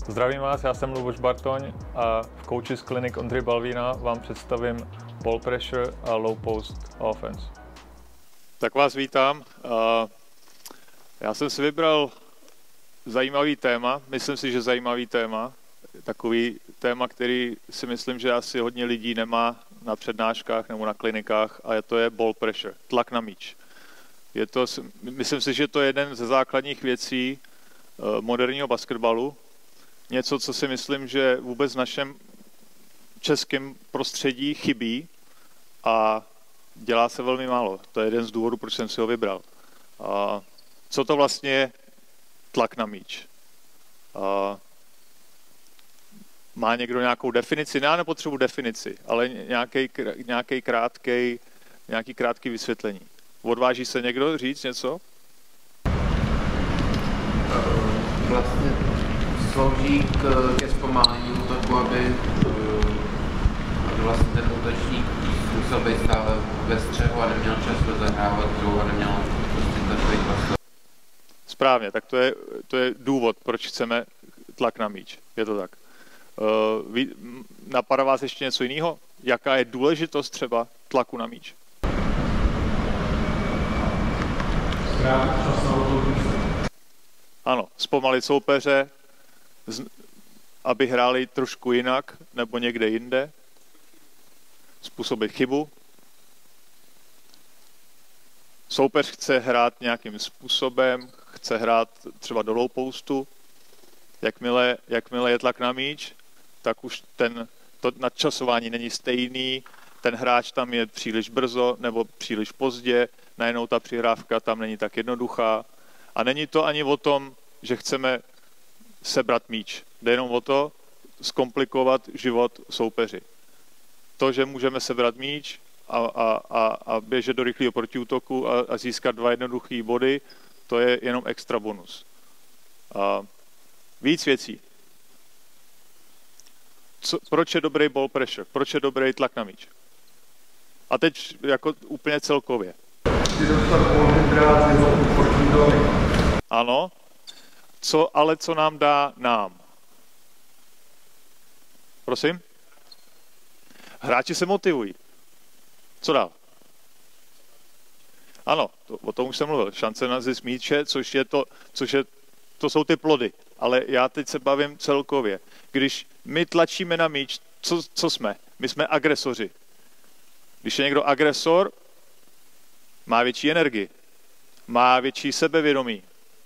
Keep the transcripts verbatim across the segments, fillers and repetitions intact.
Zdravím vás, já jsem Luboš Bartoň a v Coaches Clinic Ondřej Balvína vám představím ball pressure a low post offense. Tak vás vítám. Já jsem si vybral zajímavý téma, myslím si, že zajímavý téma, takový téma, který si myslím, že asi hodně lidí nemá na přednáškách nebo na klinikách, a to je ball pressure, tlak na míč. Je to, myslím si, že to je jeden ze základních věcí moderního basketbalu. Něco, co si myslím, že vůbec v našem českém prostředí chybí a dělá se velmi málo. To je jeden z důvodů, proč jsem si ho vybral. A co to vlastně je tlak na míč? A má někdo nějakou definici? Já nepotřebuji definici, ale nějaký, nějaký krátký, nějaký krátký vysvětlení. Odváží se někdo říct něco? Vlastně slouží k, ke zpomalení útoku, aby, aby vlastně ten útočník působil stále ve střehu a neměl čas rozehrávat hru a neměl prostě takový čas. Správně, tak to je, to je důvod, proč chceme tlak na míč. Je to tak. Uh, vy, napadá vás ještě něco jiného? Jaká je důležitost třeba tlaku na míč? Ano, zpomalit soupeře, aby hráli trošku jinak nebo někde jinde, způsobit chybu. Soupeř chce hrát nějakým způsobem, chce hrát třeba do low postu. Jakmile, jakmile je tlak na míč, tak už ten, to nadčasování není stejný, ten hráč tam je příliš brzo nebo příliš pozdě, najednou ta přihrávka tam není tak jednoduchá. A není to ani o tom, že chceme sebrat míč. Jde jenom o to, zkomplikovat život soupeři. To, že můžeme sebrat míč a, a, a, a běžet do rychlého protiútoku a, a získat dva jednoduché body, to je jenom extra bonus. A víc věcí. Co, proč je dobrý ball pressure? Proč je dobrý tlak na míč? A teď jako úplně celkově. Ano. Co, ale co nám dá nám? Prosím? Hráči se motivují. Co dál? Ano, to, o tom už jsem mluvil. Šance na zisk míče, což je to, což je, to jsou ty plody. Ale já teď se bavím celkově. Když my tlačíme na míč, co, co jsme? My jsme agresoři. Když je někdo agresor, má větší energii, má větší sebevědomí.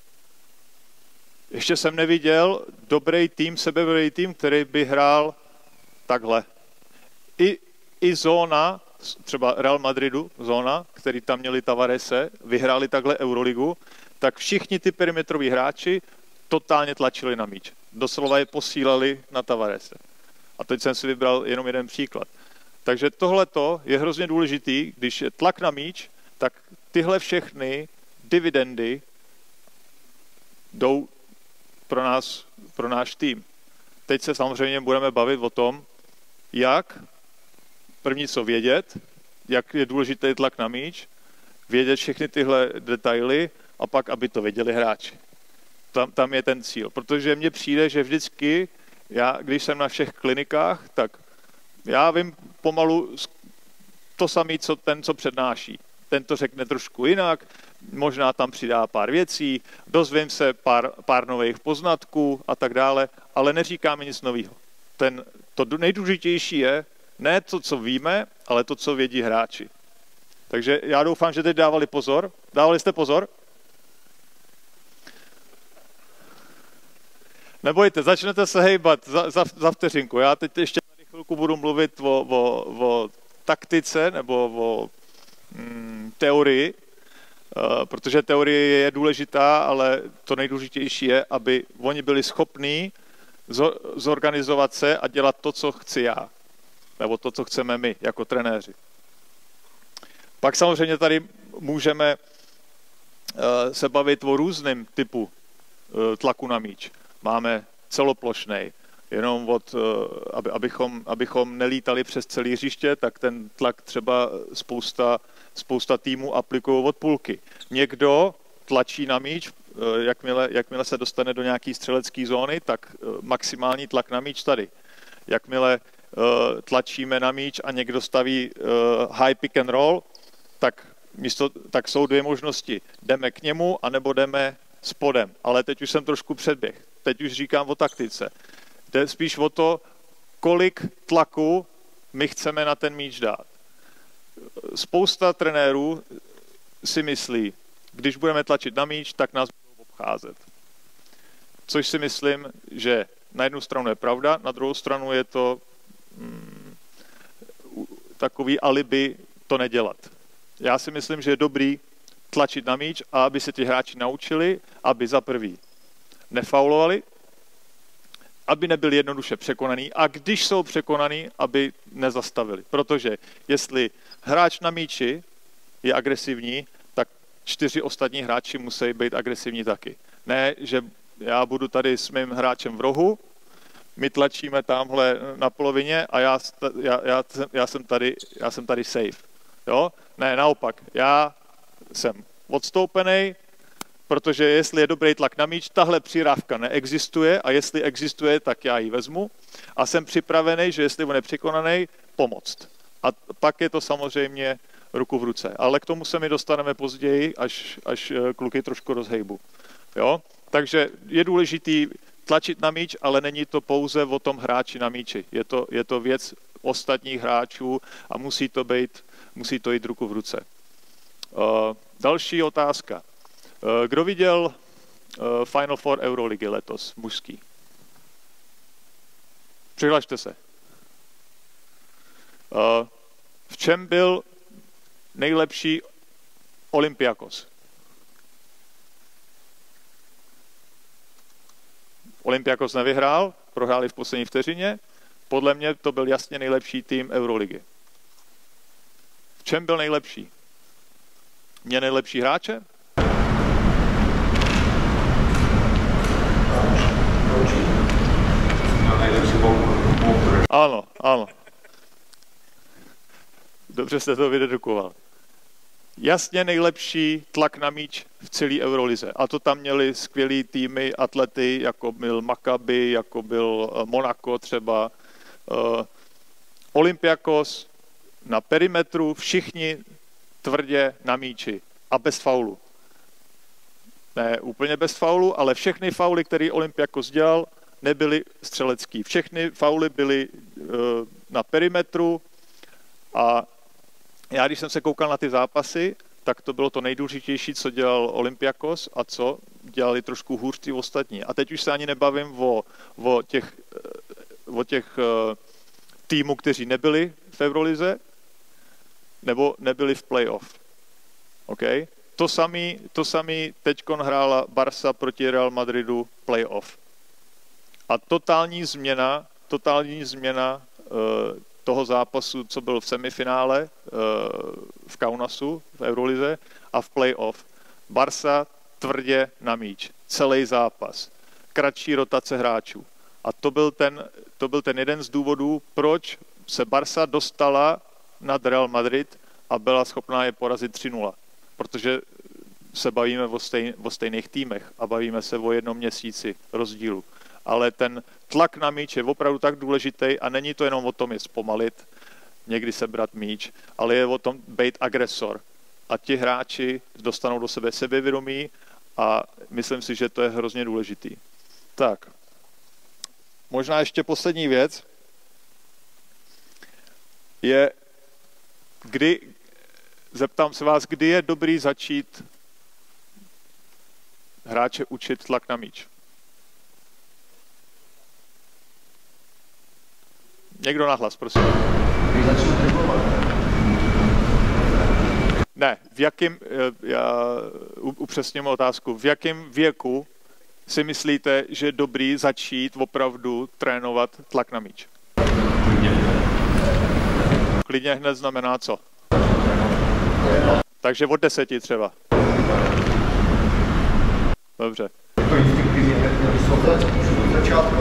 Ještě jsem neviděl dobrý tým, sebevědomý tým, který by hrál takhle. I, i zóna, třeba Real Madridu, zóna, který tam měli Tavarese, vyhráli takhle Euroligu, tak všichni ty perimetroví hráči totálně tlačili na míč. Doslova je posílali na Tavarese. A teď jsem si vybral jenom jeden příklad. Takže tohleto je hrozně důležitý, když je tlak na míč, tak tyhle všechny dividendy jdou pro nás, pro náš tým. Teď se samozřejmě budeme bavit o tom, jak první co vědět, jak je důležitý tlak na míč, vědět všechny tyhle detaily a pak, aby to věděli hráči. Tam, tam je ten cíl, protože mně přijde, že vždycky, já, když jsem na všech klinikách, tak já vím pomalu to samé, co ten, co přednáší. Ten to řekne trošku jinak, možná tam přidá pár věcí, dozvím se pár, pár nových poznatků a tak dále, ale neříkáme nic nového. Ten, to nejdůležitější je ne to, co víme, ale to, co vědí hráči. Takže já doufám, že teď dávali pozor. Dávali jste pozor? Nebojte, začnete se hejbat za, za, za vteřinku. Já teď ještě tady chvilku budu mluvit o, o, o taktice nebo o mm, teorii, uh, protože teorie je důležitá, ale to nejdůležitější je, aby oni byli schopní zo, zorganizovat se a dělat to, co chci já. Nebo to, co chceme my, jako trenéři. Pak samozřejmě tady můžeme uh, se bavit o různém typu uh, tlaku na míč. Máme celoplošnej, jenom od, aby, abychom, abychom nelítali přes celý hřiště, tak ten tlak třeba spousta, spousta týmů aplikují od půlky. Někdo tlačí na míč jakmile, jakmile se dostane do nějaké střelecké zóny, tak maximální tlak na míč tady. Jakmile tlačíme na míč a někdo staví high pick and roll, tak, místo, tak jsou dvě možnosti. Jdeme k němu, anebo jdeme spodem. Ale teď už jsem trošku předběh. Teď už říkám o taktice. Jde spíš o to, kolik tlaku my chceme na ten míč dát. Spousta trenérů si myslí, když budeme tlačit na míč, tak nás budou obcházet. Což si myslím, že na jednu stranu je pravda, na druhou stranu je to hmm, takový alibi to nedělat. Já si myslím, že je dobrý tlačit na míč a aby se ti hráči naučili, aby za prvý nefaulovali, aby nebyli jednoduše překonaný a když jsou překonaný, aby nezastavili. Protože jestli hráč na míči je agresivní, tak čtyři ostatní hráči musí být agresivní taky. Ne, že já budu tady s mým hráčem v rohu, my tlačíme tamhle na polovině a já, já, já, já, jsem, tady, já jsem tady safe. Jo? Ne, naopak, já jsem odstoupený, protože jestli je dobrý tlak na míč, tahle přirávka neexistuje a jestli existuje, tak já ji vezmu a jsem připravený, že jestli on je překonaný, pomoct. A pak je to samozřejmě ruku v ruce. Ale k tomu se mi dostaneme později, až, až kluky trošku rozhejbu. Jo? Takže je důležitý tlačit na míč, ale není to pouze o tom hráči na míči. Je to, je to věc ostatních hráčů a musí to být, musí to jít ruku v ruce. Uh, další otázka. Uh, kdo viděl uh, Final Four Euroligy letos, mužský? Přihlašte se. Uh, v čem byl nejlepší Olympiakos? Olympiakos nevyhrál, prohráli v poslední vteřině. Podle mě to byl jasně nejlepší tým Euroligy. V čem byl nejlepší? Mě nejlepší hráče? Ano, ano. Dobře jste to vydedukoval. Jasně nejlepší tlak na míč v celé Eurolize. A to tam měli skvělý týmy, atlety, jako byl Maccabi, jako byl Monaco třeba. Uh, Olympiakos na perimetru, všichni tvrdě na míči a bez faulu. Ne úplně bez faulu, ale všechny fauly, které Olympiakos dělal, nebyly střelecký. Všechny fauly byly uh, na perimetru a já, když jsem se koukal na ty zápasy, tak to bylo to nejdůležitější, co dělal Olympiakos a co dělali trošku hůř ty ostatní. A teď už se ani nebavím o, o těch, o těch uh, týmů, kteří nebyli v Eurolize, nebo nebyli v playoff. Okay? To samý, to samý teďkon hrála Barsa proti Real Madridu playoff. A totální změna, totální změna uh, toho zápasu, co byl v semifinále uh, v Kaunasu, v Eurolize a v playoff. Barsa tvrdě na míč. Celý zápas. Kratší rotace hráčů. A to byl ten, to byl ten jeden z důvodů, proč se Barsa dostala nad Real Madrid a byla schopná je porazit tři nula. Protože se bavíme o, stejn, o stejných týmech a bavíme se o jednom měsíci rozdílu. Ale ten tlak na míč je opravdu tak důležitý a není to jenom o tom je zpomalit, někdy sebrat míč, ale je o tom být agresor. A ti hráči dostanou do sebe sebevědomí a myslím si, že to je hrozně důležitý. Tak, možná ještě poslední věc je, kdy, zeptám se vás, kdy je dobrý začít hráče učit tlak na míč. Někdo nahlas, prosím. Když začnu driblovat. Ne, v jakém, já upřesním otázku, v jakém věku si myslíte, že je dobrý začít opravdu trénovat tlak na míč? Klidně hned znamená co? Takže od deseti třeba. Dobře. To instinktivně hned vyslovit, od začátku.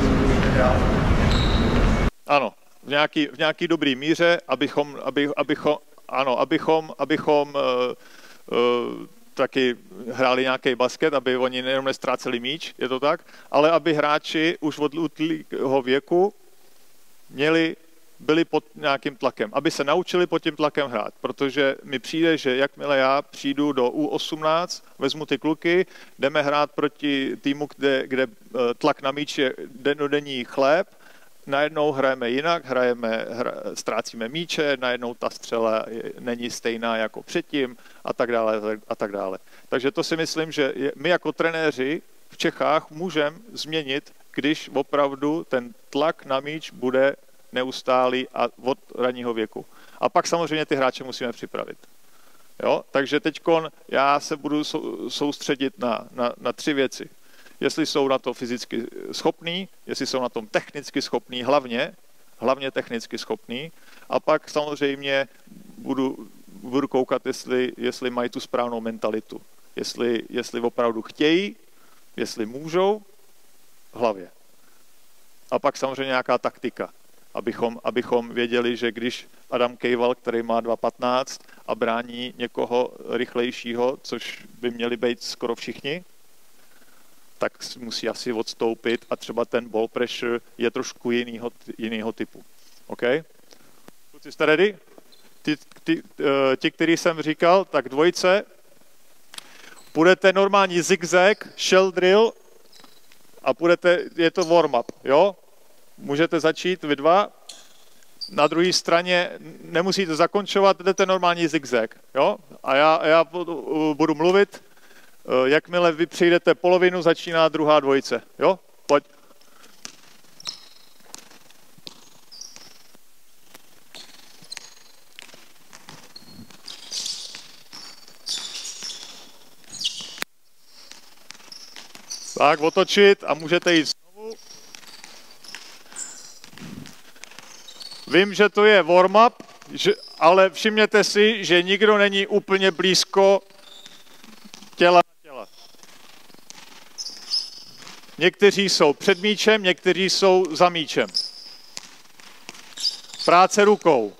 Ano, v nějaký, v nějaký dobrý míře, abychom, aby, abychom, ano, abychom, abychom uh, uh, taky hráli nějaký basket, aby oni nejenom nestráceli míč, je to tak, ale aby hráči už od útlýho věku měli, byli pod nějakým tlakem, aby se naučili pod tím tlakem hrát, protože mi přijde, že jakmile já přijdu do U osmnáct, vezmu ty kluky, jdeme hrát proti týmu, kde, kde tlak na míč je dennodenní chléb, najednou hrajeme jinak, hrajeme, hra, ztrácíme míče, najednou ta střela je, není stejná jako předtím a tak dále a tak dále. Takže to si myslím, že je, my jako trenéři v Čechách můžeme změnit, když opravdu ten tlak na míč bude neustálý a od ranního věku. A pak samozřejmě ty hráče musíme připravit. Jo? Takže teďkon já se budu sou, soustředit na, na, na tři věci. Jestli jsou na to fyzicky schopní, jestli jsou na tom technicky schopní, hlavně, hlavně technicky schopní. A pak samozřejmě budu, budu koukat, jestli, jestli mají tu správnou mentalitu. Jestli, jestli opravdu chtějí, jestli můžou, v hlavě. A pak samozřejmě nějaká taktika, abychom, abychom věděli, že když Adam Kejval, který má dva patnáct a brání někoho rychlejšího, což by měli být skoro všichni, tak musí asi odstoupit a třeba ten ball pressure je trošku jinýho, jinýho typu. OK? Kluci, jste ready? Ti, ti, ti, který jsem říkal, tak dvojce. Půjdete normální zigzag, shell drill a půjdete, je to warm-up, jo? Můžete začít vy dva. Na druhé straně nemusíte zakončovat, jdete normální zigzag, jo? A já, já budu mluvit. Jakmile vy přijdete polovinu, začíná druhá dvojice. Jo? Pojď. Tak, otočit a můžete jít znovu. Vím, že to je warm-up, ale všimněte si, že nikdo není úplně blízko těla. Někteří jsou před míčem, někteří jsou za míčem. Práce rukou.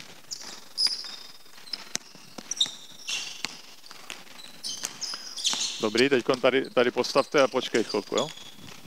Dobrý, teď tady, tady postavte a počkej chvilku, jo?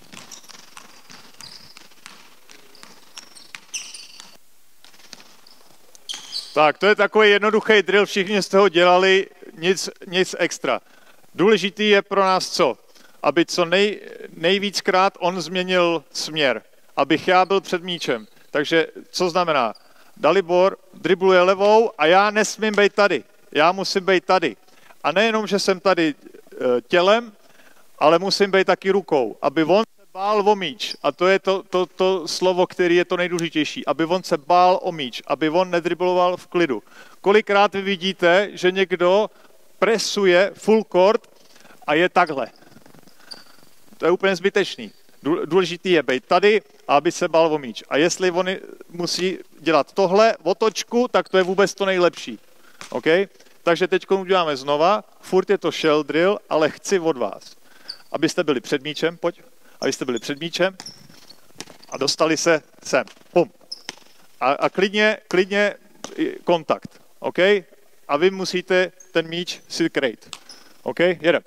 Tak, to je takový jednoduchý drill, všichni jste ho dělali, nic, nic extra. Důležitý je pro nás co? Aby co nej, nejvíckrát on změnil směr, abych já byl před míčem. Takže co znamená? Dalibor dribluje levou a já nesmím být tady. Já musím být tady. A nejenom, že jsem tady e, tělem, ale musím být taky rukou, aby on se bál o míč. A to je to, to, to slovo, které je to nejdůležitější. Aby on se bál o míč, aby on nedribloval v klidu. Kolikrát vy vidíte, že někdo presuje full court a je takhle. To je úplně zbytečný. Důležitý je být tady, aby se bál o míč. A jestli on musí dělat tohle, otočku, tak to je vůbec to nejlepší. OK? Takže teď uděláme znova. Furt je to shell drill, ale chci od vás, abyste byli před míčem, pojď, abyste byli před míčem a dostali se sem. Pum. A, a klidně, klidně kontakt. OK? A vy musíte ten míč si krejt. OK? Jedem.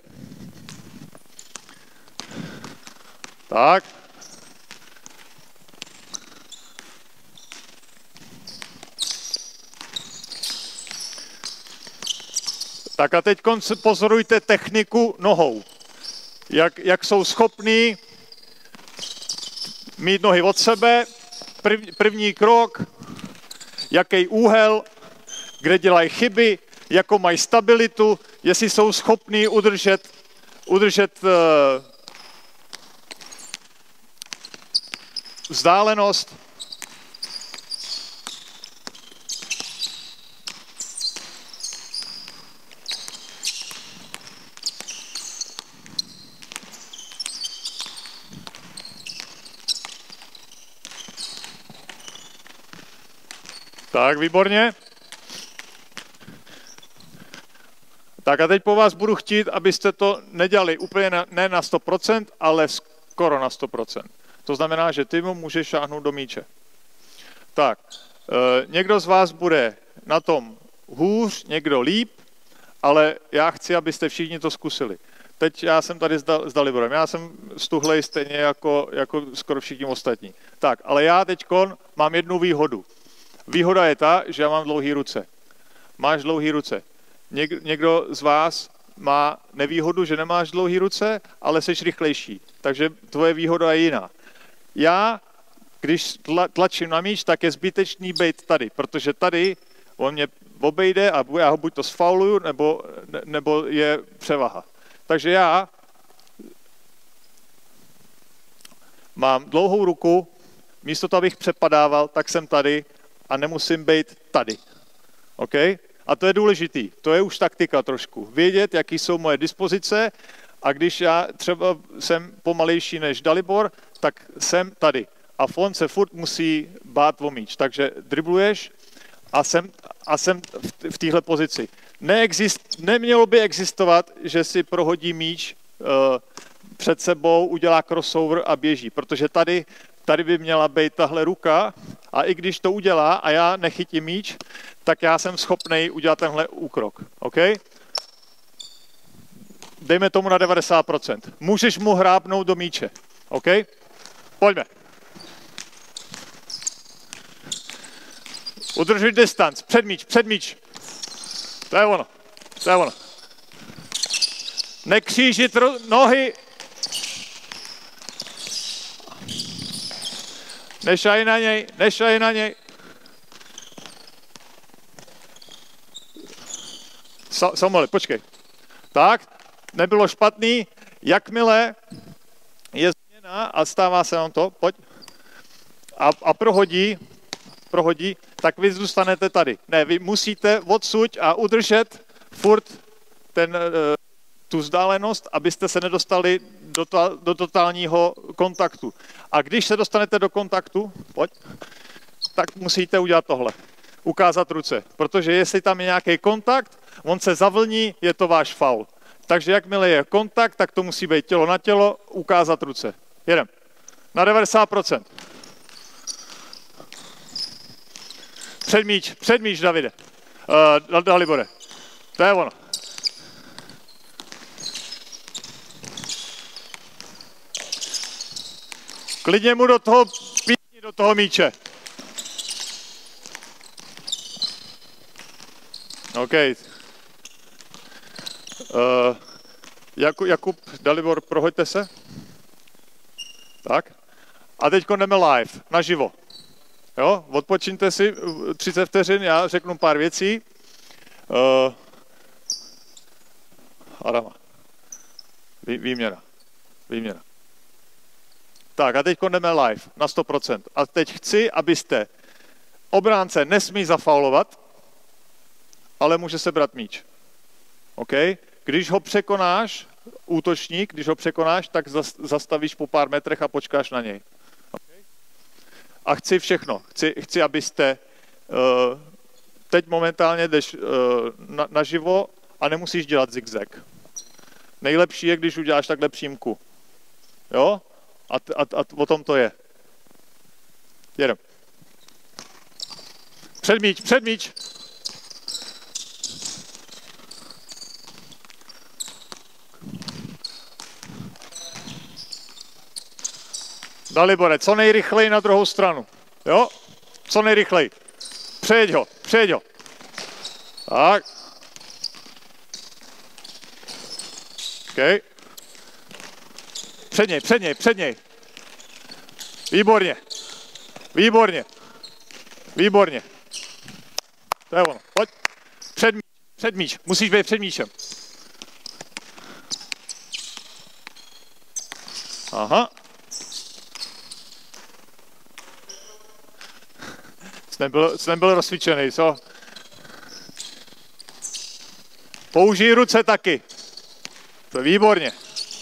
Tak. Tak a teď pozorujte techniku nohou. Jak, jak jsou schopní mít nohy od sebe, prv, první krok, jaký úhel, kde dělají chyby, jakou mají stabilitu, jestli jsou schopní udržet, udržet uh, vzdálenost. Tak, výborně. Tak a teď po vás budu chtít, abyste to nedělali úplně na, ne na sto procent, ale skoro na sto procent. To znamená, že ty mu můžeš šáhnout do míče. Tak, e, někdo z vás bude na tom hůř, někdo líp, ale já chci, abyste všichni to zkusili. Teď já jsem tady s Daliborem, já jsem stuhlej stejně jako, jako skoro všichni ostatní. Tak, ale já teď mám jednu výhodu. Výhoda je ta, že já mám dlouhé ruce. Máš dlouhé ruce. Něk, někdo z vás má nevýhodu, že nemáš dlouhé ruce, ale jsi rychlejší. Takže tvoje výhoda je jiná. Já, když tla, tlačím na míč, tak je zbytečný být tady, protože tady on mě obejde a já ho buď to sfauluju, nebo, ne, nebo je převaha. Takže já mám dlouhou ruku, místo toho, abych přepadával, tak jsem tady a nemusím být tady. OK? A to je důležitý. To je už taktika trošku. Vědět, jaký jsou moje dispozice a když já třeba jsem pomalejší než Dalibor, tak jsem tady. A Fon se furt musí bát o míč. Takže dribluješ a jsem, a jsem v téhle pozici. Neexist, nemělo by existovat, že si prohodí míč uh, před sebou, udělá crossover a běží, protože tady, tady by měla být tahle ruka a i když to udělá a já nechytím míč, tak já jsem schopný udělat tenhle úkrok. OK? Dejme tomu na devadesát procent. Můžeš mu hrábnout do míče. OK? Pojďme. Udržuj distanc. Před míč, před míč. To je ono. To je ono. Nekřížit nohy. Nešaj na něj, nešaj na něj. Samueli, počkej. Tak, nebylo špatný. Jakmile je změna a stává se nám to, pojď. A, a prohodí, prohodí, tak vy zůstanete tady. Ne, vy musíte odsuť a udržet furt ten, tu vzdálenost, abyste se nedostali do, to, do totálního kontaktu. A když se dostanete do kontaktu, pojď, tak musíte udělat tohle. Ukázat ruce. Protože jestli tam je nějaký kontakt, on se zavlní, je to váš faul. Takže jakmile je kontakt, tak to musí být tělo na tělo, ukázat ruce. Jedem. Na devadesát procent. Před míč, před míč, Davide. Uh, Dalibore. To je ono. Klidně mu do toho píni, do toho míče. OK. Uh, Jakub, Jakub, Dalibor, prohoďte se. Tak. A teď jdeme live, naživo. Jo, odpočiňte si třicet vteřin, já řeknu pár věcí. Uh, Adama. Vý, výměna. Výměna. Tak a teď jdeme live na sto procent. A teď chci, abyste obránce nesmí zafaulovat, ale může se brát míč. OK? Když ho překonáš, útočník, když ho překonáš, tak zastavíš po pár metrech a počkáš na něj. Okay? A chci všechno. Chci, chci abyste uh, teď momentálně jdeš uh, na, naživo a nemusíš dělat zigzag. Nejlepší je, když uděláš takhle přímku. Jo? A, a, a o tom to je. Jedem. Před míč, před míč. Dalibore, co nejrychleji na druhou stranu. Jo? Co nejrychleji. Přejď ho, přejď ho. Tak. OK. Před něj, před něj, před něj. Výborně. Výborně. Výborně. To je ono. Pojď. Před míč, před míč. Musíš být před míčem. Aha. Jsi nebyl, jsi nebyl rozcvičený, co? Použij ruce taky. To je výborně.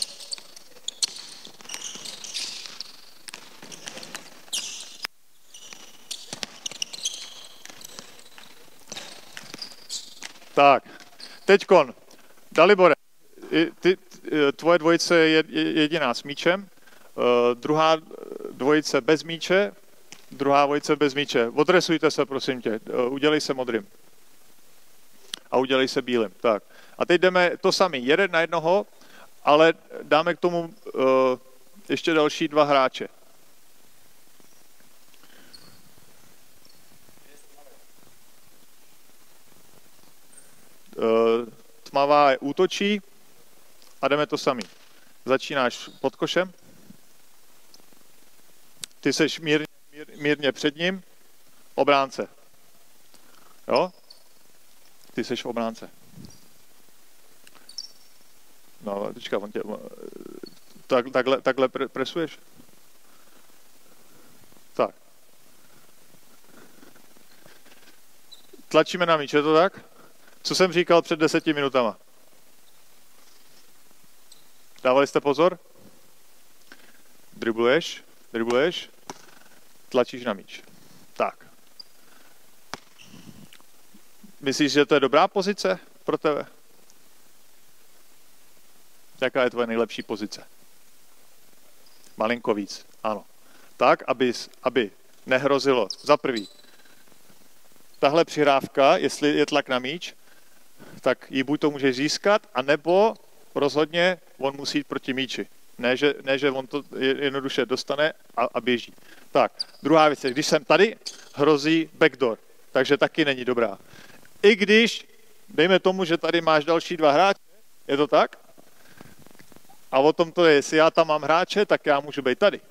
Tak, teďkon, Dalibore, ty, tvoje dvojice je jediná s míčem, uh, druhá dvojice bez míče, druhá dvojice bez míče. Odresujte se, prosím tě, uh, udělej se modrým. a udělej se bílým. Tak. A teď jdeme to samé, jeden na jednoho, ale dáme k tomu uh, ještě další dva hráče. Uh, tmavá je útočí a jdeme to samý. Začínáš pod košem. Ty seš mírně, mír, mírně před ním. Obránce. Jo? Ty seš obránce. No, teďka, on tě, tak, takhle, takhle presuješ? Tak. Tlačíme na míč, je to tak? Co jsem říkal před deseti minutama? Dávali jste pozor? Dribluješ, dribluješ, tlačíš na míč. Tak. Myslíš, že to je dobrá pozice pro tebe? Jaká je tvoje nejlepší pozice? Malinko víc, ano. Tak, aby, aby nehrozilo. Za prvý, tahle přihrávka, jestli je tlak na míč, tak ji buď to může získat, anebo rozhodně on musí jít proti míči. Ne, že, ne, že on to jednoduše dostane a, a běží. Tak, druhá věc je, když jsem tady, hrozí backdoor, takže taky není dobrá. I když, dejme tomu, že tady máš další dva hráče, je to tak? A o tom to je, jestli já tam mám hráče, tak já můžu být tady.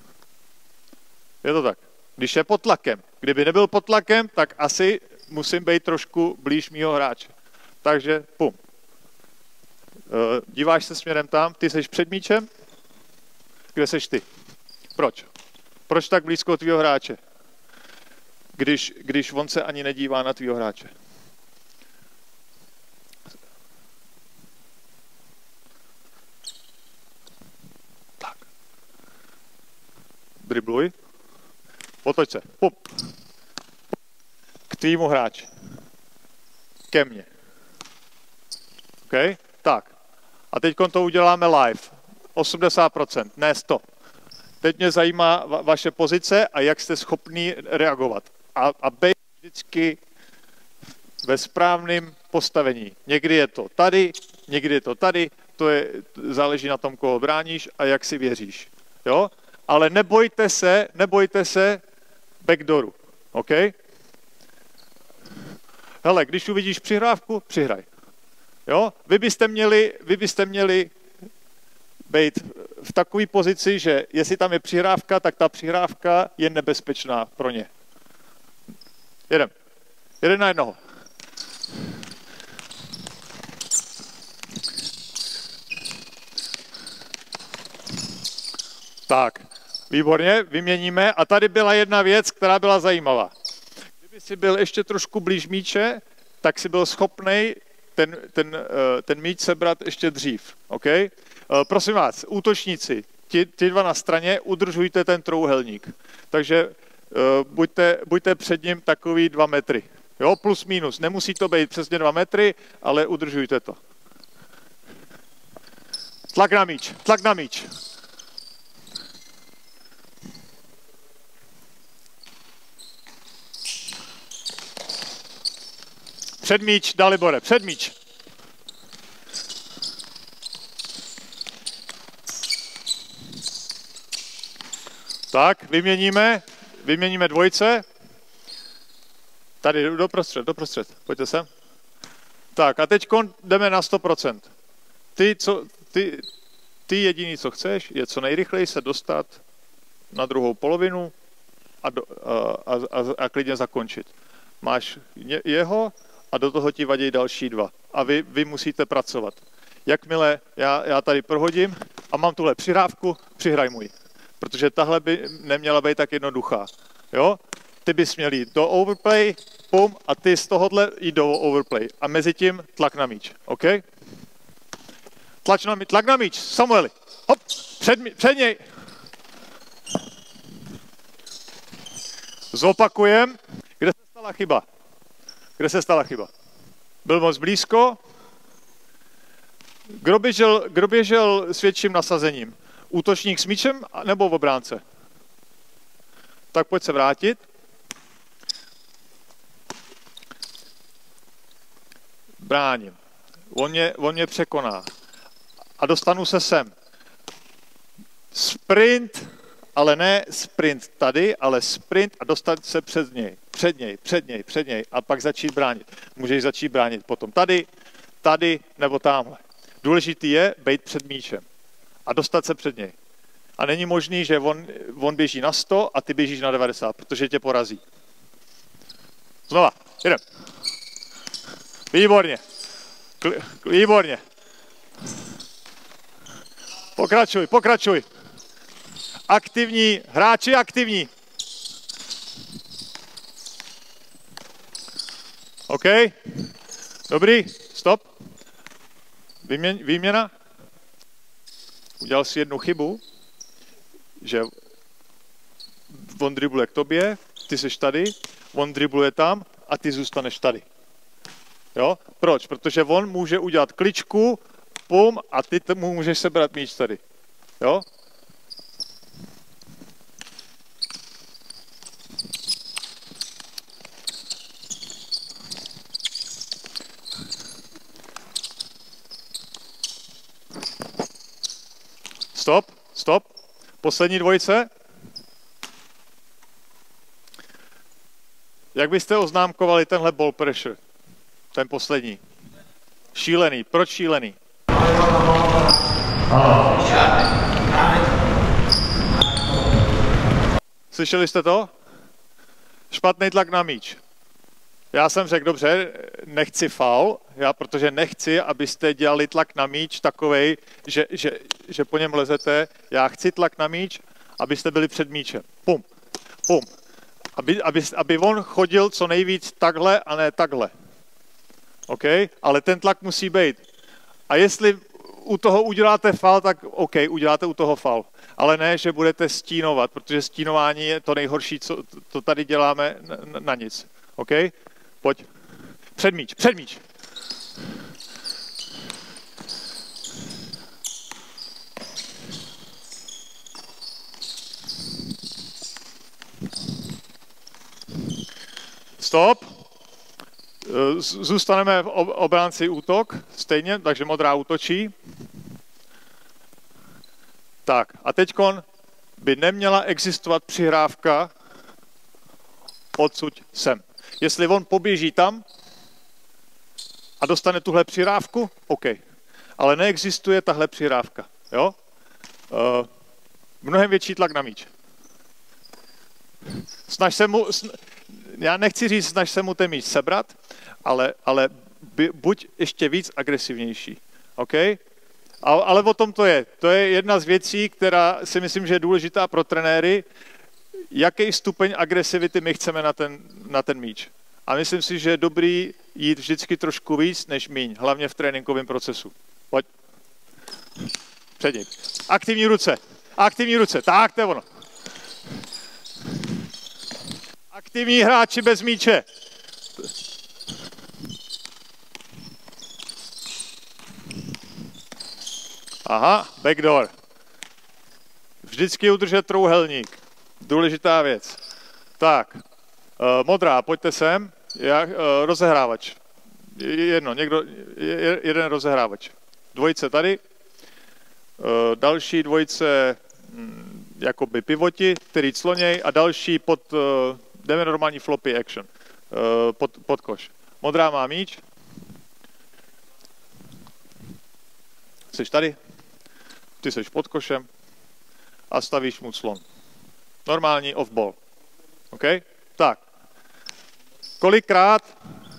Je to tak. Když je pod tlakem. Kdyby nebyl pod tlakem, tak asi musím být trošku blíž mýho hráče. Takže pum. Díváš se směrem tam, ty seš před míčem. Kde seš ty? Proč? Proč tak blízko tvýho hráče? Když, když on se ani nedívá na tvýho hráče. Tak. Dribluj. Otoč se. Pup. K tvýmu hráči. Ke mně. OK? Tak. A teď to uděláme live. osmdesát procent, ne sto. Teď mě zajímá va- vaše pozice a jak jste schopní reagovat. A, a být vždycky ve správném postavení. Někdy je to tady, někdy je to tady, to je, záleží na tom, koho bráníš a jak si věříš. Jo? Ale nebojte se, nebojte se backdooru. OK? Hele, když uvidíš přihrávku, přihraj. Jo? Vy byste měli, vy byste měli být v takové pozici, že jestli tam je přihrávka, tak ta přihrávka je nebezpečná pro ně. Jedem. Jeden na jednoho. Tak, výborně, vyměníme. A tady byla jedna věc, která byla zajímavá. Kdyby si byl ještě trošku blíž míče, tak si byl schopnej ten, ten, ten míč sebrat ještě dřív. Okay? Prosím vás, útočníci, ti, ti dva na straně, udržujte ten trouhelník. Takže uh, buďte, buďte před ním takový dva metry. Jo, plus minus. Nemusí to být přesně dva metry, ale udržujte to. Tlak na míč, tlak na míč. Před míč, Dalibore, před míč. Tak, vyměníme, vyměníme dvojce. Tady doprostřed, doprostřed, pojďte sem. Tak a teď jdeme na sto procent. Ty, co, ty, ty jediný, co chceš, je co nejrychleji se dostat na druhou polovinu a, do, a, a, a klidně zakončit. Máš jeho a do toho ti vadí další dva. A vy, vy musíte pracovat. Jakmile já, já tady prohodím a mám tuhle přihrávku, přihraj můj. Protože tahle by neměla být tak jednoduchá. Jo? Ty bys měl jít do overplay, pum, a ty z tohohle jít do overplay. A mezi tím tlak na míč. OK? Tlač na míč, tlak na míč, Samueli. Hop, před, před něj. Zopakujem. Kde se stala chyba? Kde se stala chyba? Byl moc blízko. Kdo běžel, kdo běžel s větším nasazením? Útočník s míčem nebo v obránce? Tak pojď se vrátit. bráním. On mě, on mě překoná. A dostanu se sem. Sprint, ale ne sprint tady, ale sprint a dostat se před něj. Před něj, před něj, před něj a pak začít bránit. Můžeš začít bránit potom tady, tady nebo tamhle. Důležitý je být před míčem a dostat se před něj. A není možný, že on, on běží na sto a ty běžíš na devadesát, protože tě porazí. Znova, jdem. Výborně. Kli, výborně. Pokračuj, pokračuj. Aktivní, hráči aktivní. OK. Dobrý, stop. Výměn, výměna. Udělal si jednu chybu, že on dribluje k tobě, ty seš tady, on dribluje tam a ty zůstaneš tady. Jo? Proč? Protože on může udělat kličku, pum, a ty mu můžeš sebrat míč tady. Jo? Stop, stop. Poslední dvojce. Jak byste oznámkovali tenhle ball pressure? Ten poslední. Šílený. Proč šílený? Slyšeli jste to? Špatný tlak na míč. Já jsem řekl, dobře, nechci faul, já, protože nechci, abyste dělali tlak na míč takovej, že, že, že po něm lezete. Já chci tlak na míč, abyste byli před míčem. Pum, pum. Aby, aby, aby on chodil co nejvíc takhle a ne takhle. OK? Ale ten tlak musí být. A jestli u toho uděláte faul, tak OK, uděláte u toho faul. Ale ne, že budete stínovat, protože stínování je to nejhorší, co to tady děláme na, na nic. OK? Pojď. Před míč, před míč. Stop. Zůstaneme v obránci útok, stejně, takže modrá útočí. Tak, a teďkon by neměla existovat přihrávka odsud sem. Jestli on poběží tam a dostane tuhle přihrávku, OK. Ale neexistuje tahle přihrávka, jo? Uh, mnohem větší tlak na míč. Snaž se mu, sn, já nechci říct, snaž se mu ten míč sebrat, ale, ale by, buď ještě víc agresivnější, OK? A, ale o tom to je. To je jedna z věcí, která si myslím, že je důležitá pro trenéry, jaký stupeň agresivity my chceme na ten, na ten míč. A myslím si, že je dobrý jít vždycky trošku víc než míň, hlavně v tréninkovém procesu. Pojď. Před ním. Aktivní ruce. Aktivní ruce. Tak, to je ono. Aktivní hráči bez míče. Aha, backdoor. Vždycky udržet trouhelník. Důležitá věc. Tak, uh, modrá, pojďte sem. Já, uh, rozehrávač. Jedno, někdo, je, jeden rozehrávač. Dvojice tady. Uh, další dvojice hm, jakoby pivoti, který cloněj a další pod, uh, jdeme normální floppy action. Uh, pod, pod koš. Modrá má míč. Jsi tady. Ty jsi pod košem a stavíš mu clon. Normální off-ball. OK? Tak. Kolikrát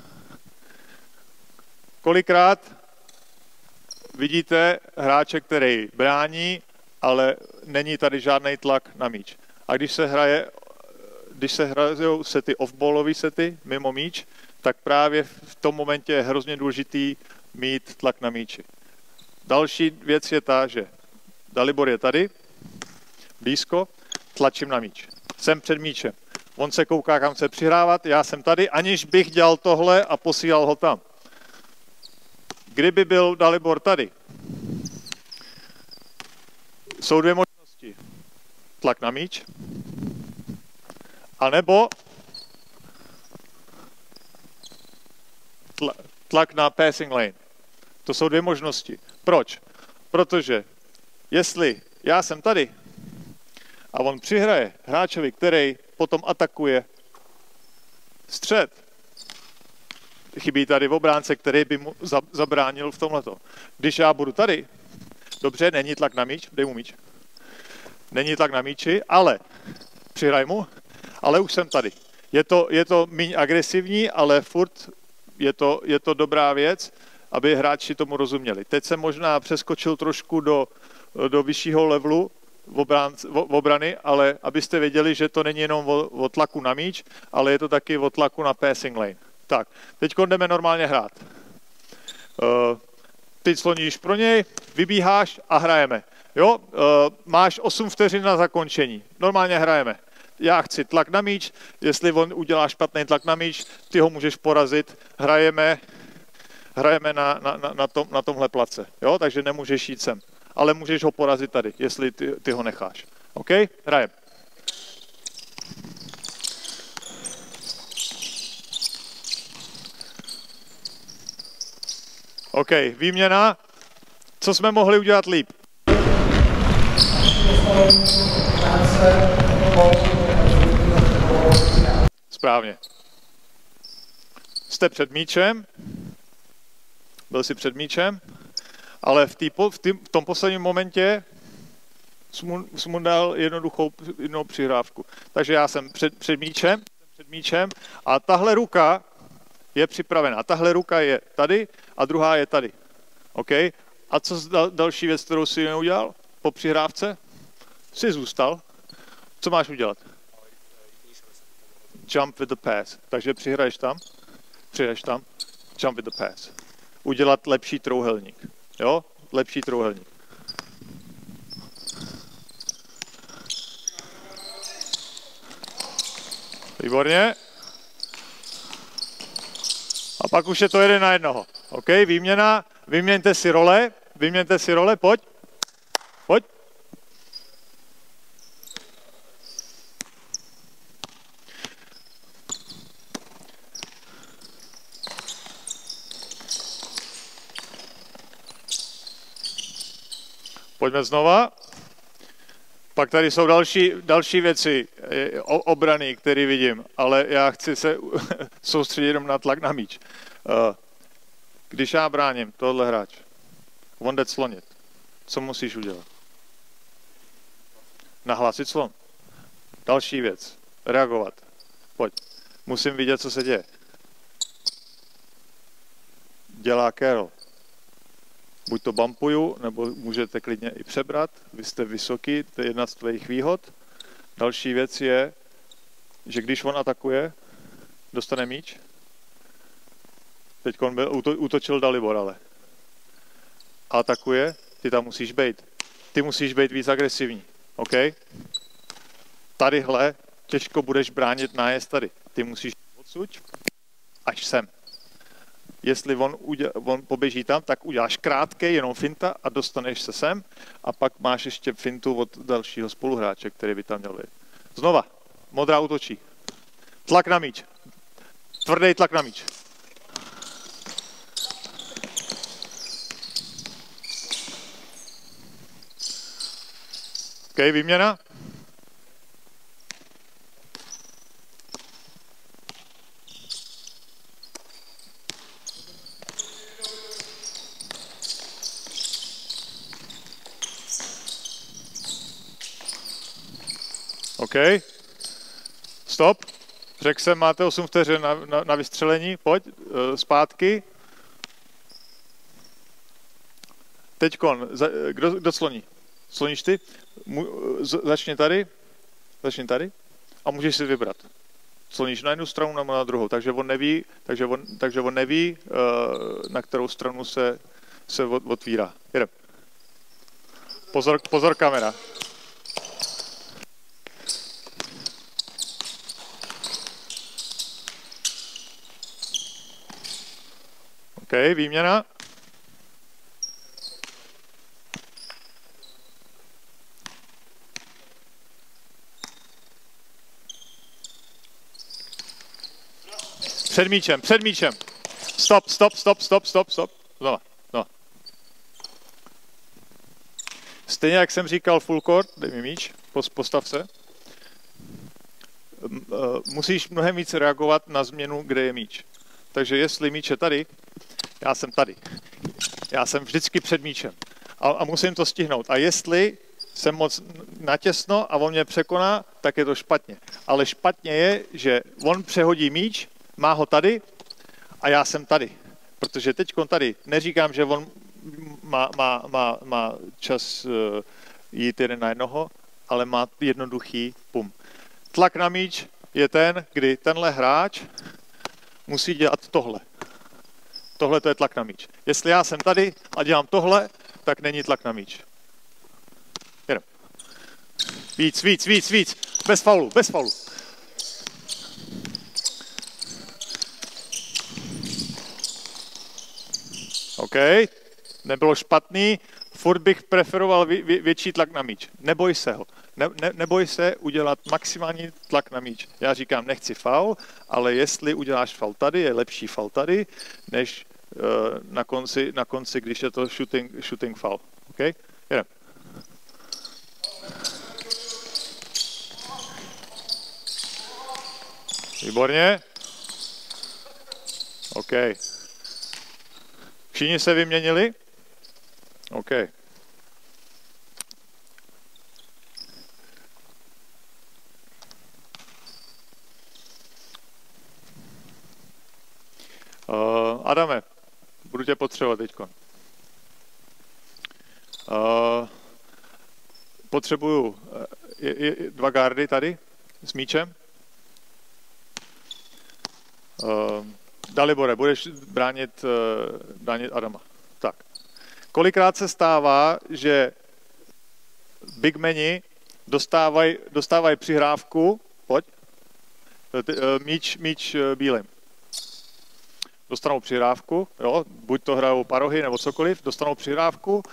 kolikrát vidíte hráče, který brání, ale není tady žádný tlak na míč. A když se hraje, když se hrajou sety off-ballové sety mimo míč, tak právě v tom momentě je hrozně důležitý mít tlak na míči. Další věc je ta, že Dalibor je tady, blízko, tlačím na míč. Jsem před míčem. On se kouká, kam se přihrávat, já jsem tady, aniž bych dělal tohle a posílal ho tam. Kdyby byl Dalibor tady, jsou dvě možnosti. Tlak na míč, anebo tlak na passing lane. To jsou dvě možnosti. Proč? Protože jestli já jsem tady a on přihraje hráčovi, který potom atakuje střed, chybí tady v obránce, který by mu zabránil v tomhleto. Když já budu tady, dobře, není tlak na míč, dej mu míč. Není tlak na míči, ale přihraj mu, ale už jsem tady. Je to, je to méně agresivní, ale furt je to, je to dobrá věc, aby hráči tomu rozuměli. Teď jsem možná přeskočil trošku do, do vyššího levelu v, obrán, v obrany, ale abyste věděli, že to není jenom o, o tlaku na míč, ale je to taky o tlaku na passing lane. Tak, teď jdeme normálně hrát. Uh, ty sloníš pro něj, vybíháš a hrajeme. Jo, uh, máš osm vteřin na zakončení. Normálně hrajeme. Já chci tlak na míč, jestli on udělá špatný tlak na míč, ty ho můžeš porazit. Hrajeme, hrajeme na, na, na, tom, na tomhle place. Jo, takže nemůžeš jít sem. Ale můžeš ho porazit tady, jestli ty, ty ho necháš. OK? Hrajeme. OK, výměna. Co jsme mohli udělat líp? Správně. Jste před míčem. Byl jsi před míčem. Ale v, tý, v, tý, v tom posledním momentě jsem mu dal jednoduchou jednou přihrávku. Takže já jsem před, před míčem. Před míčem a tahle ruka je připravená. Tahle ruka je tady a druhá je tady. OK? A co dal, další věc, kterou jsi neudělal po přihrávce? Jsi zůstal. Co máš udělat? Jump with the pass. Takže přihraješ tam. Přihraješ tam. Jump with the pass. Udělat lepší trouhelník. Jo? Lepší trouhelník. Výborně. A pak už je to jeden na jednoho. OK, výměna. Vyměňte si role. Vyměňte si role, pojď. Pojď. Pojďme znova. Pak tady jsou další, další věci, obrany, které vidím, ale já chci se soustředit jenom na tlak na míč. Když já bráním tohle hráč, on jde slonit, co musíš udělat? Nahlásit slon. Další věc, reagovat. Pojď, musím vidět, co se děje. Dělá Carol. Buď to bumpuju, nebo můžete klidně i přebrat. Vy jste vysoký, to je jedna z tvých výhod. Další věc je, že když on atakuje, dostane míč. Teď on byl, útočil Dalibor, ale. A atakuje, ty tam musíš být. Ty musíš být víc agresivní. OK? Tadyhle těžko budeš bránit nájezd tady. Ty musíš odsuť až sem. Jestli on, uděl, on poběží tam, tak uděláš krátký, jenom finta a dostaneš se sem a pak máš ještě fintu od dalšího spoluhráče, který by tam měl být. Znova, modrá útočí. Tlak na míč. Tvrdý tlak na míč. OK, výměna. OK. Stop. Řekl jsem, máte osm vteřin na, na, na vystřelení. Pojď, uh, zpátky. Teďkon, za, kdo, kdo sloní? Sloníš ty? Mu, z, začni tady. Začni tady. A můžeš si vybrat. Sloníš na jednu stranu nebo na druhou. Takže on neví, takže on, takže on neví uh, na kterou stranu se, se otvírá. Jedem. Pozor, pozor kamera. OK, výměna. Před míčem, před míčem. Stop, stop, stop, stop, stop, stop. Znova, znova. Stejně jak jsem říkal full court, dej mi míč, postav se. Musíš mnohem víc reagovat na změnu, kde je míč. Takže jestli míč je tady, já jsem tady. Já jsem vždycky před míčem. A, a musím to stihnout. A jestli jsem moc natěsno a on mě překoná, tak je to špatně. Ale špatně je, že on přehodí míč, má ho tady a já jsem tady. Protože teď tady neříkám, že on má, má, má, má čas jít jeden na jednoho, ale má jednoduchý pum. Tlak na míč je ten, kdy tenhle hráč musí dělat tohle. Tohle to je tlak na míč. Jestli já jsem tady a dělám tohle, tak není tlak na míč. Jenom. Víc, víc, víc, víc. Bez faulu, bez faulu. OK, nebylo špatný. Furt bych preferoval vě, vě, větší tlak na míč. Neboj se ho. Ne, ne, neboj se udělat maximální tlak na míč. Já říkám, nechci faul, ale jestli uděláš faul tady, je lepší faul tady, než uh, na, konci, na konci, když je to shooting, shooting foul. OK? Jedem. Výborně. OK. Všichni se vyměnili? OK. Uh, Adame, budu tě potřebovat teďko. Uh, potřebuju uh, je, je, dva gardy tady s míčem. Uh, Dalibore, budeš bránit, uh, bránit Adama. Tak. Kolikrát se stává, že bigmeni dostávají dostávaj přihrávku, pojď, míč, míč bílým. Dostanou přihrávku, jo, buď to hrajou parohy nebo cokoliv, dostanou přihrávku,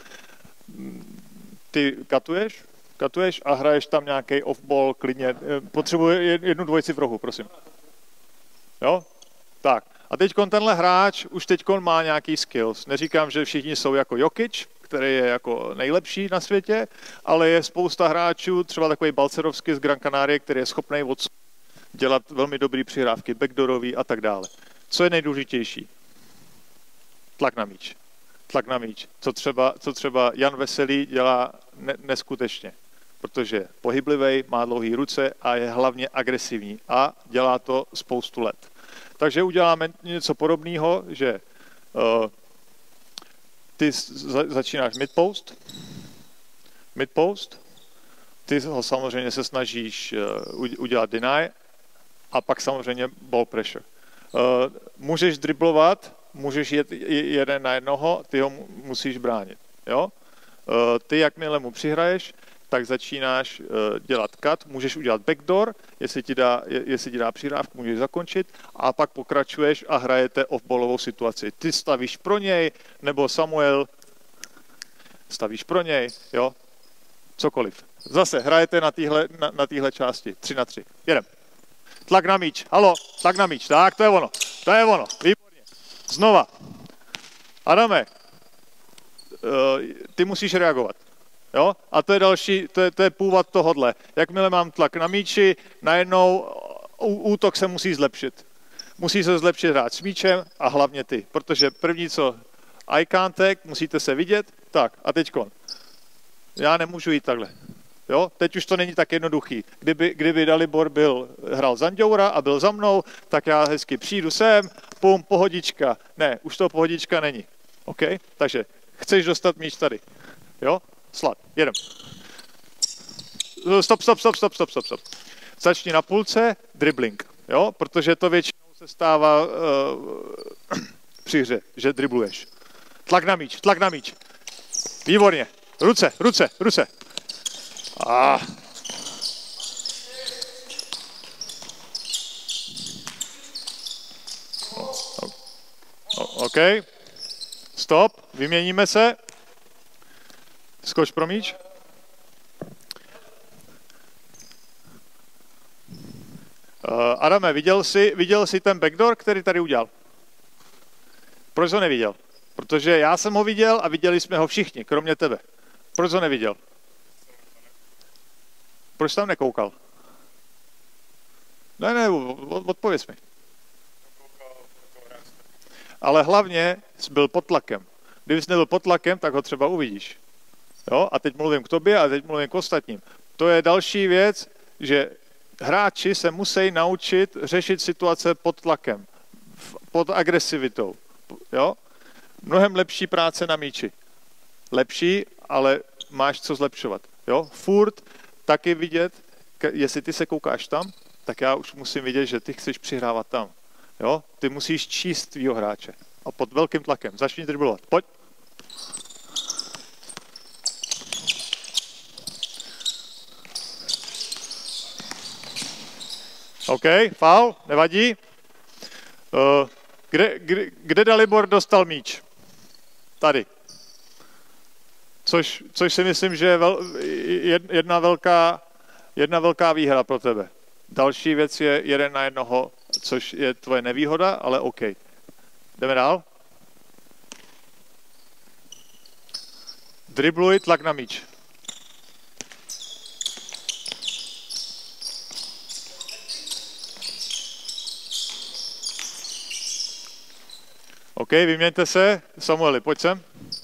ty katuješ, katuješ a hraješ tam nějaký off-ball klidně. Potřebuje jednu dvojici v rohu, prosím. Jo? Tak. A teď tenhle hráč už teď má nějaký skills. Neříkám, že všichni jsou jako Jokic, který je jako nejlepší na světě, ale je spousta hráčů, třeba takový Balcerovský z Gran Canaria, který je schopný dělat velmi dobrý přihrávky, backdoorový a tak dále. Co je nejdůležitější? Tlak na míč. Tlak na míč. Co třeba, co třeba Jan Veselý dělá ne, neskutečně, protože je pohyblivý, má dlouhé ruce a je hlavně agresivní a dělá to spoustu let. Takže uděláme něco podobného, že uh, ty za, začínáš midpost, midpost, ty ho samozřejmě se snažíš uh, udělat deny a pak samozřejmě ball pressure. Uh, můžeš driblovat, můžeš jet jeden na jednoho, ty ho musíš bránit. Jo? Uh, ty jakmile mu přihraješ, tak začínáš uh, dělat cut, můžeš udělat backdoor, jestli ti dá, jestli ti dá přihrávku, můžeš zakončit a pak pokračuješ a hrajete off-ballovou situaci. Ty stavíš pro něj, nebo Samuel stavíš pro něj, jo? Cokoliv. Zase hrajete na téhle na, na téhle části. Tři na tři. Jedem. Tlak na míč. Halo, tlak na míč. Tak, to je ono. To je ono. Výborně. Znova. Adame, ty musíš reagovat. Jo? A to je další, to je, to je původ tohodle. Jakmile mám tlak na míči, najednou útok se musí zlepšit. Musí se zlepšit hrát s míčem a hlavně ty. Protože první co, eye contact, musíte se vidět. Tak, a teďkon. Já nemůžu jít takhle. Jo? Teď už to není tak jednoduchý. Kdyby, kdyby Dalibor byl, hrál Zanďoura a byl za mnou, tak já hezky přijdu sem, pum, pohodička. Ne, už to pohodička není. OK? Takže chceš dostat míč tady. Jo? Slad. Jedem. Stop, stop, stop, stop, stop, stop, stop. Začni na půlce, dribbling. Jo? Protože to většinou se stává uh, při hře, že dribluješ. Tlak na míč, tlak na míč. Výborně. Ruce, ruce, ruce. Ah. OK. Stop. Vyměníme se. Skoč pro míč. Uh, Adame, viděl jsi, viděl jsi ten backdoor, který tady udělal? Proč ho neviděl? Protože já jsem ho viděl a viděli jsme ho všichni, kromě tebe. Proč ho neviděl? Proč tam nekoukal? Ne, ne, odpověz mi. Ale hlavně jsi byl pod tlakem. Kdybys nebyl pod tlakem, tak ho třeba uvidíš. Jo? A teď mluvím k tobě a teď mluvím k ostatním. To je další věc, že hráči se musí naučit řešit situace pod tlakem, pod agresivitou. Jo? Mnohem lepší práce na míči. Lepší, ale máš co zlepšovat. Jo? Furt taky vidět, jestli ty se koukáš tam, tak já už musím vidět, že ty chceš přihrávat tam. Jo? Ty musíš číst tvýho hráče. A pod velkým tlakem. Začni driblovat. Pojď. OK, faul, nevadí. Uh, kde, kde, kde Dalibor dostal míč? Tady. Což, což si myslím, že je vel, jedna, velká, jedna velká výhra pro tebe. Další věc je jeden na jednoho, což je tvoje nevýhoda, ale OK. Jdeme dál. Dribluj, tlak na míč. OK, vyměňte se. Samueli, pojď sem.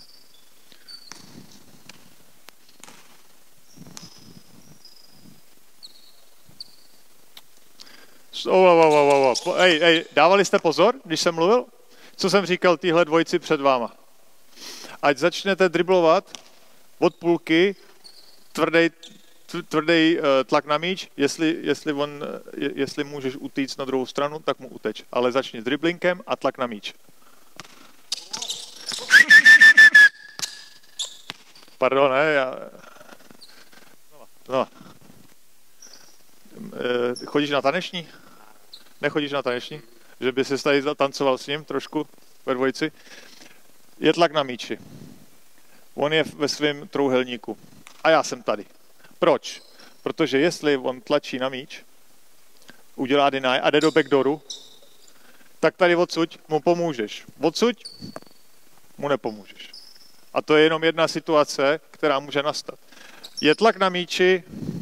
Oh, oh, oh, oh, oh. Ej, ej, dávali jste pozor, když jsem mluvil? Co jsem říkal týhle dvojici před váma? Ať začnete driblovat od půlky, tvrdý, tvrdý uh, tlak na míč, jestli, jestli, on, jestli můžeš utíct na druhou stranu, tak mu uteč. Ale začni driblinkem a tlak na míč. Pardon, ne, já... No. E, chodíš na taneční? Nechodíš na taneční? Že by si tady tancoval s ním trošku ve dvojici? Je tlak na míči. On je ve svém trouhelníku. A já jsem tady. Proč? Protože jestli on tlačí na míč, udělá deny a jde do backdooru, tak tady odsud mu pomůžeš. Odsud mu nepomůžeš. A to je jenom jedna situace, která může nastat. Je tlak na míči,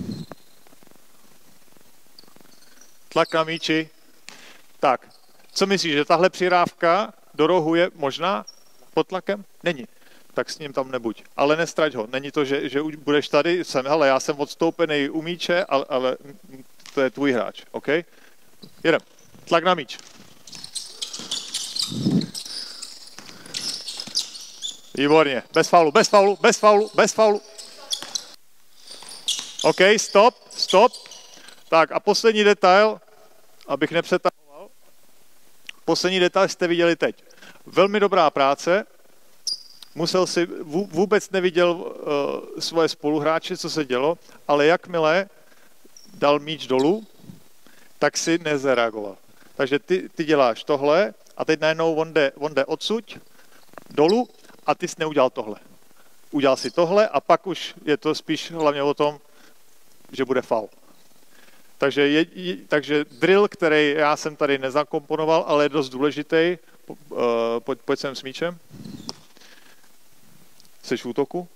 tlak na míči, tak, co myslíš, že tahle přihrávka do rohu je možná pod tlakem? Není. Tak s ním tam nebuď. Ale nestrať ho. Není to, že, že už budeš tady, jsem, hele, já jsem odstoupený u míče, ale, ale to je tvůj hráč, OK? Jedem. Tlak na míč. Výborně. Bez faulu, bez faulu, bez faulu, bez faulu. OK, stop, stop. Tak a poslední detail, abych nepřetahoval. Poslední detail jste viděli teď. Velmi dobrá práce. Musel si, vůbec neviděl uh, svoje spoluhráče, co se dělo, ale jakmile dal míč dolů, tak si nezareagoval. Takže ty, ty děláš tohle a teď najednou on jde, on jde odsuť dolů a ty jsi neudělal tohle. Udělal si tohle a pak už je to spíš hlavně o tom, že bude faul. Takže, je, takže drill, který já jsem tady nezakomponoval, ale je dost důležitý. Uh, pojď, pojď sem s míčem. Jsi v útoku.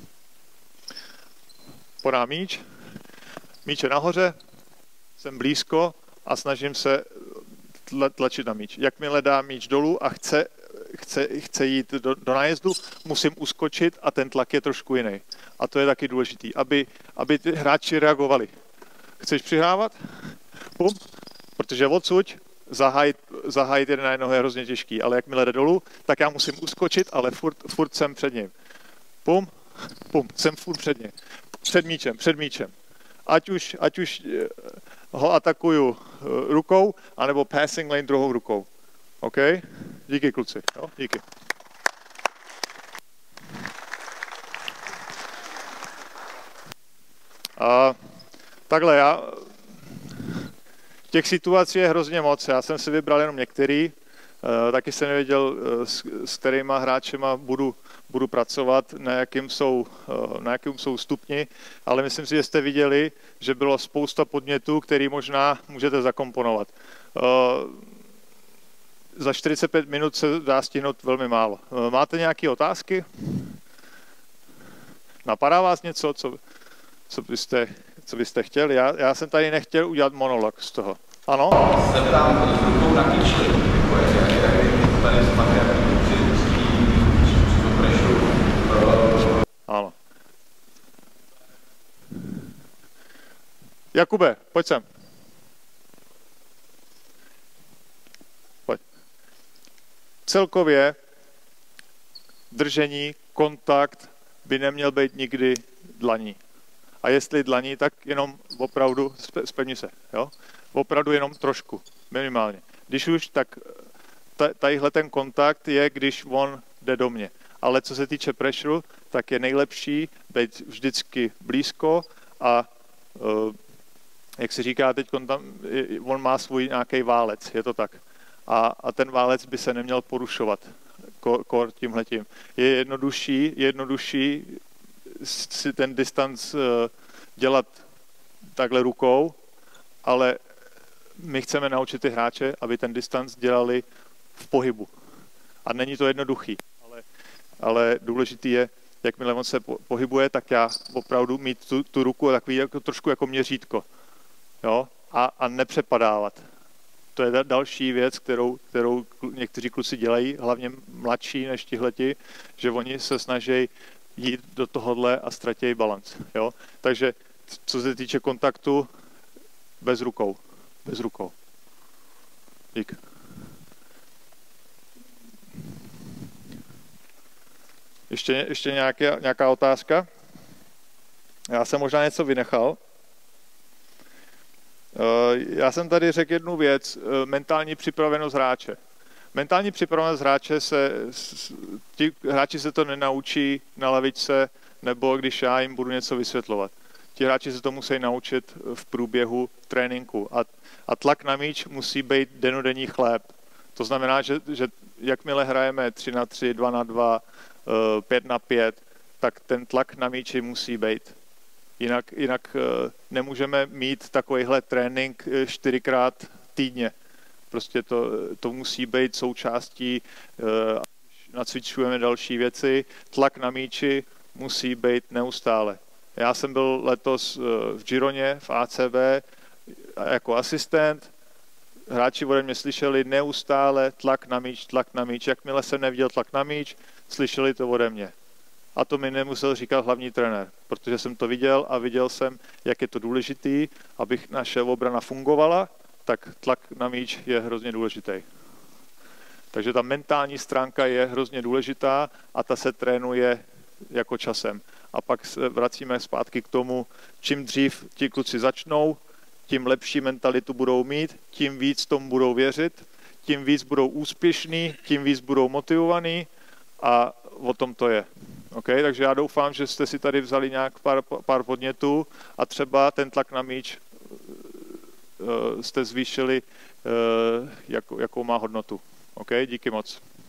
Podám míč. Míč je nahoře. Jsem blízko a snažím se tlačit na míč. Jakmile dá míč dolů a chce, chce, chce jít do, do nájezdu, musím uskočit a ten tlak je trošku jiný. A to je taky důležitý, aby, aby ty hráči reagovali. Chceš přihrávat? Pum. Protože odsud zahájit, zahájit jeden na jednoho je hrozně těžký, ale jakmile jde dolů, tak já musím uskočit, ale furt, furt jsem před ním. Pum, pum, jsem furt před ním. Před míčem, před míčem. Ať už, ať už ho atakuju rukou, anebo passing lane druhou rukou. OK? Díky, kluci. Jo? Díky. A takhle, já... Těch situací je hrozně moc. Já jsem si vybral jenom některý. Taky jsem nevěděl, s, s kterýma hráčema budu, budu pracovat, na jakým, jsou, na jakým jsou stupni, ale myslím si, že jste viděli, že bylo spousta podnětů, který možná můžete zakomponovat. za čtyřicet pět minut se dá stihnout velmi málo. Máte nějaké otázky? Napadá vás něco, co, co, byste, co byste chtěli? Já, já jsem tady nechtěl udělat monolog z toho. Ano? Se tam s rukou na kyčli, jako je, jak je tady s materiálem při pressure. Ano. Jakube, pojď sem. Pojď. Celkově držení, kontakt by neměl být nikdy dlaní. A jestli dlaní, tak jenom opravdu, zpevni se, jo? Opravdu jenom trošku, minimálně. Když už, tak tadyhle ten kontakt je, když on jde do mě. Ale co se týče pressure, tak je nejlepší být vždycky blízko a jak se říká teď, on má svůj nějaký válec, je to tak. A, a ten válec by se neměl porušovat kor tímhletím. Je jednodušší, jednodušší si ten distanc dělat takhle rukou, ale my chceme naučit ty hráče, aby ten distanc dělali v pohybu. A není to jednoduchý, ale, ale důležitý je, jakmile on se pohybuje, tak já opravdu mít tu, tu ruku takový jako, trošku jako měřítko. Jo? A, a nepřepadávat. To je další věc, kterou, kterou někteří kluci dělají, hlavně mladší než tihleti, že oni se snaží jít do tohohle a ztratějí balanc. Jo? Takže co se týče kontaktu, bez rukou. Bez rukou. Dík. Ještě, ještě nějaká, nějaká otázka? Já jsem možná něco vynechal. Já jsem tady řekl jednu věc, mentální připravenost hráče. Mentální připravenost hráče se, ti hráči se to nenaučí na lavičce, nebo když já jim budu něco vysvětlovat. Ti hráči se to musí naučit v průběhu tréninku. A, a tlak na míč musí být dennodenní chléb. To znamená, že, že jakmile hrajeme tři na tři, dva na dva, pět na pět, tak ten tlak na míči musí být. Jinak, jinak nemůžeme mít takovýhle trénink čtyřikrát týdně. Prostě to, to musí být součástí, nacvičujeme další věci. Tlak na míči musí být neustále. Já jsem byl letos v Gironě, v A C B, jako asistent. Hráči ode mě slyšeli neustále tlak na míč, tlak na míč. Jakmile jsem neviděl tlak na míč, slyšeli to ode mě. A to mi nemusel říkat hlavní trenér, protože jsem to viděl a viděl jsem, jak je to důležitý, aby naše obrana fungovala, tak tlak na míč je hrozně důležitý. Takže ta mentální stránka je hrozně důležitá a ta se trénuje jako časem. A pak se vracíme zpátky k tomu, čím dřív ti kluci začnou, tím lepší mentalitu budou mít, tím víc tomu budou věřit, tím víc budou úspěšní, tím víc budou motivovaní a o tom to je. Okay? Takže já doufám, že jste si tady vzali nějak pár, pár podnětů a třeba ten tlak na míč uh, jste zvýšili, uh, jak, jakou má hodnotu. Okay? Díky moc.